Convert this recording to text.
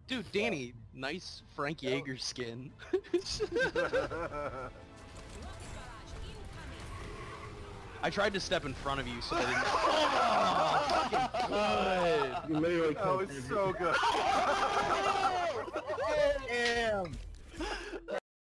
Dude, Danny, nice Frank Jaeger skin. I tried to step in front of you so that it fucking good. You literally That was so good. Damn!